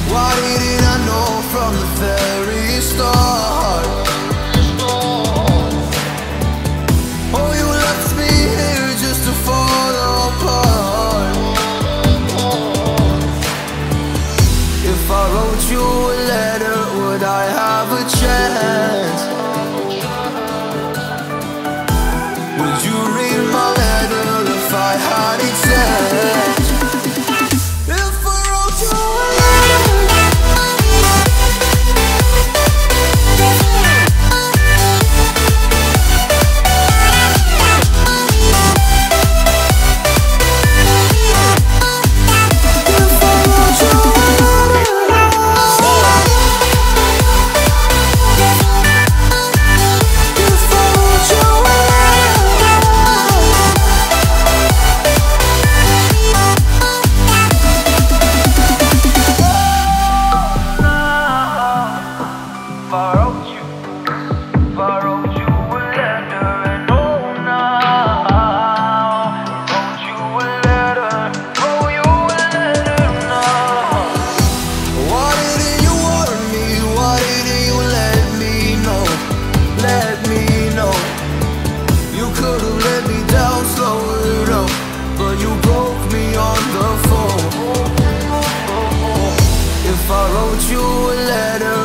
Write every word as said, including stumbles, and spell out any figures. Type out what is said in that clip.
Why didn't I know from the very start? Oh, you left me here just to fall apart. If I wrote you a letter, would I have a chance? Would you read my letter if I had it sent? If I wrote you a you a letter,